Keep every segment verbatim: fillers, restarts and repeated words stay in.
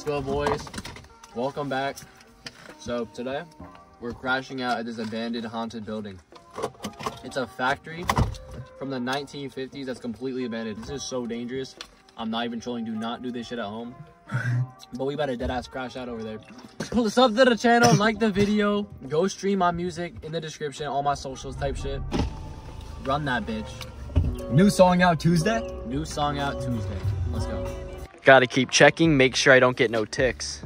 go, boys. Welcome back. So today we're crashing out at this abandoned haunted building. It's a factory from the nineteen fifties that's completely abandoned. This is so dangerous. I'm not even trolling. Do not do this shit at home. But we better dead ass crash out over there. Sub to the channel, like the video, go stream my music in the description, all my socials type shit. Run that bitch. New song out Tuesday? New song out Tuesday. Let's go. Gotta keep checking, make sure I don't get no ticks.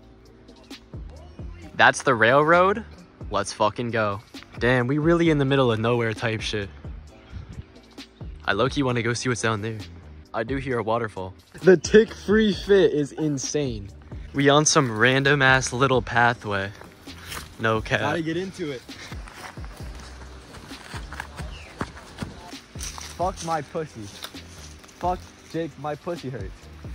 That's the railroad. Let's fucking go. Damn, we really in the middle of nowhere type shit. I low-key want to go see what's down there. I do hear a waterfall. The tick-free fit is insane. We on some random ass little pathway. No cap. Gotta get into it. Fuck my pussy. Fuck Jake, my pussy hurts.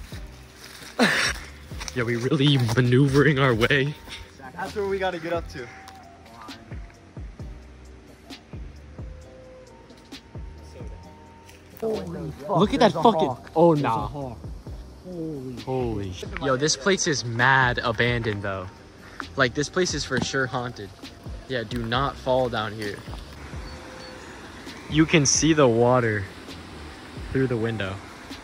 Yeah, we really maneuvering our way. That's where we gotta get up to. Holy fuck. Look at that fucking. Hawk. Oh, nah. Holy. Holy. Yo, this place is mad abandoned though. Like, this place is for sure haunted. Yeah, do not fall down here. You can see the water through the window.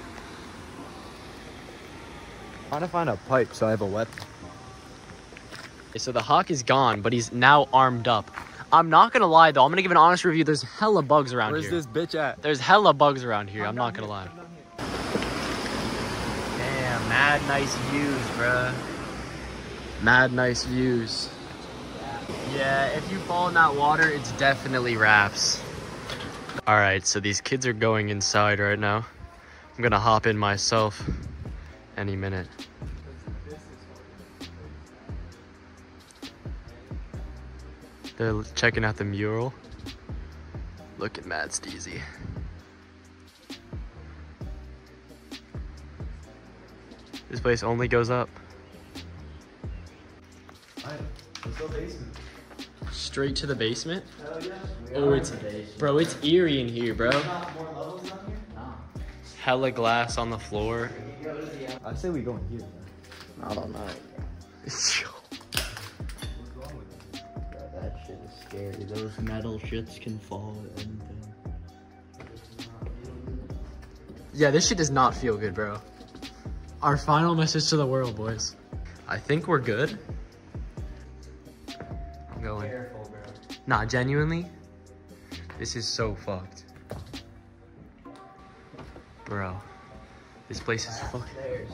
I'm trying to find a pipe so I have a weapon. Okay, so the hawk is gone, but he's now armed up. I'm not gonna lie though, I'm gonna give an honest review. There's hella bugs around Where's here. Where's this bitch at? There's hella bugs around here, I'm, I'm not gonna here. lie. Damn, mad nice views, bruh. Mad nice views. Yeah, if you fall in that water, it's definitely raps. All right, so these kids are going inside right now. I'm gonna hop in myself any minute. They're checking out the mural. Looking mad steezy. This place only goes up. Let's go basement. Straight to the basement? Hell yeah. Oh, it's, bro, it's eerie in here, bro. Hella glass on the floor. I say we go in here. I don't know. That shit is scary. Those metal shits can fall at anything. Yeah, this shit does not feel good, bro. Our final message to the world, boys. I think we're good. I'm going. Careful, bro. Nah, genuinely, this is so fucked. Bro, this place is fucked.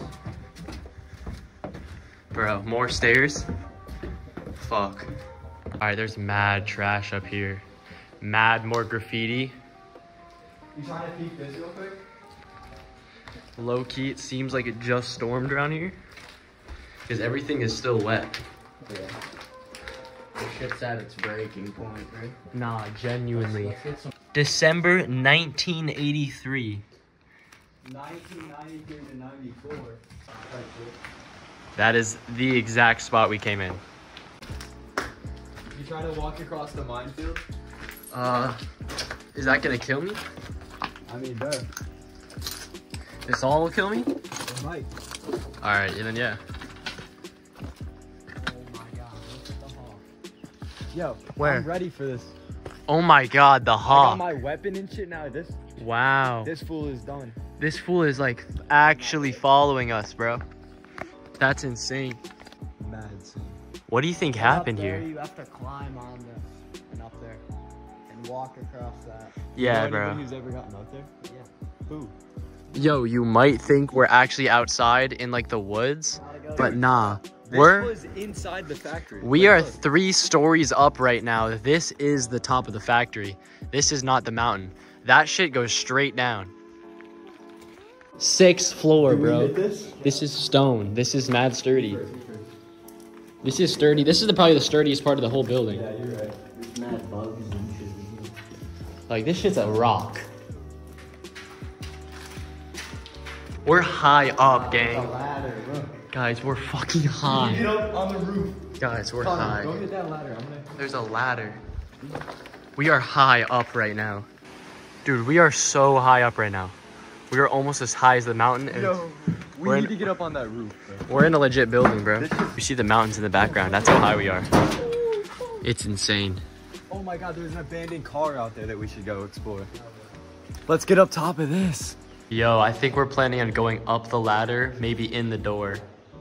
Bro, more stairs? Fuck. Alright, there's mad trash up here. Mad more graffiti. You trying to peek this real quick? Low key, it seems like it just stormed around here. Because everything is still wet. Yeah. The shit's at its breaking point, right? Nah, genuinely. December nineteen eighty-three. nineteen ninety-three to ninety-four. That is the exact spot we came in. You trying to walk across the minefield? Uh, is that gonna kill me? I mean, bro. This all will kill me? It might. Alright, then yeah. Oh my god, look at the hawk. Yo, Where? I'm ready for this. Oh my god, the I got hawk. my weapon and shit now. This Wow. this fool is done. This fool is like actually following us, bro. That's insane. Mad scene. What do you think happened here? You have to climb on this and up there and walk across that. Yeah, you know bro. Anyone who's ever gotten up there? Yeah. Who? Yo, you might think we're actually outside in like the woods, but nah. This We're was inside the factory. we Like, are look. three stories up right now. This is the top of the factory. This is not the mountain. That shit goes straight down. Sixth floor, Did we bro. hit this? This is stone. This is mad sturdy. This is sturdy. This is the, probably the sturdiest part of the whole building. Yeah, you're right. There's mad bugs and shit. Like, this shit's a rock. We're high up, gang. Ladder, look. Guys, we're fucking high. Get up on the roof. Guys, we're Connor, high. Go hit that ladder. I'm gonna. There's a ladder. We are high up right now. Dude, we are so high up right now. We were almost as high as the mountain. And Yo, we we're need in, to get up on that roof, bro. we're in a legit building, bro. You see the mountains in the background. That's how high we are. It's insane. Oh my god, there's an abandoned car out there that we should go explore. Let's get up top of this. Yo, I think we're planning on going up the ladder, maybe in the door.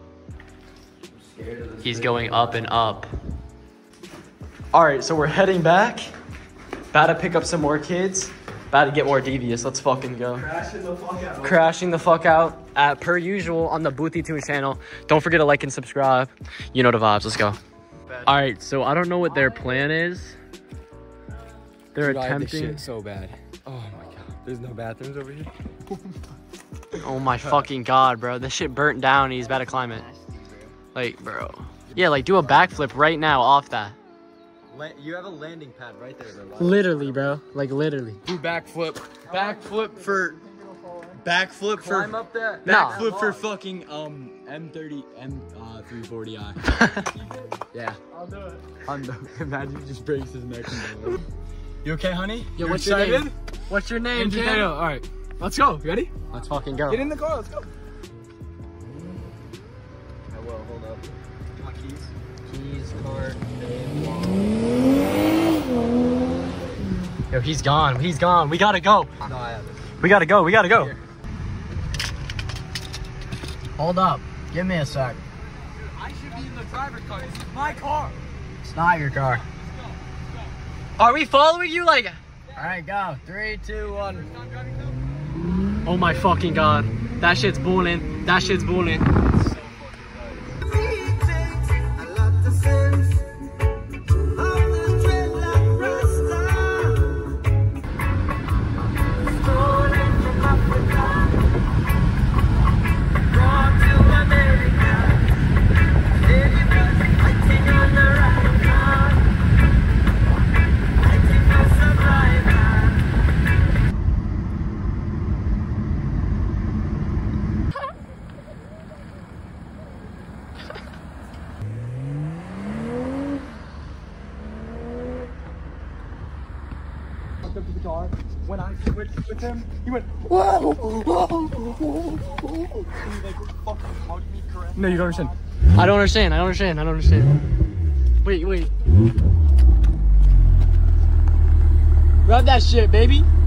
He's going up and up. All right, so we're heading back. About to pick up some more kids. About to get more devious. Let's fucking go. Crashing the fuck out. Crashing the fuck out, uh, per usual, on the Boothie Tunes channel. Don't forget to like and subscribe. You know the vibes. Let's go. All right, so I don't know what their plan is. They're Dude, I have this attempting. shit so bad. Oh my god. There's no bathrooms over here. Oh my fucking god, bro. This shit burnt down. He's about to climb it. Like, bro. Yeah, like do a backflip right now off that. You have a landing pad right there, bro. Literally, bro. Like literally. Do backflip. Backflip for. Backflip for. Climb up that. Nah. Backflip for fucking um M thirty M uh three forty I. Yeah. I'll do it. Hundo. Imagine he just breaks his neck. And you okay, honey? Yo, You what's your excited? name? What's your name, Andrew kid? Tato. All right, let's go. You ready? Let's fucking go. Get in the car. Let's go. I will. Hold up. My keys. Keys, card, Yo, he's gone. He's gone. We gotta go. No, I have it. We gotta go. We gotta go. Here. Hold up. Give me a sec. I should be in the driver's car. This is my car. It's not your car. Are we following you? Like, All right, go. Three, two, one. oh my fucking god. That shit's bullying. That shit's bullying. Up to the car. When I switched with him, he went, whoa, whoa, whoa, whoa, whoa. And he like fucking hugged me correctly. No, you don't understand. I don't understand. I don't understand. I don't understand. Wait, wait. Grab that shit, baby.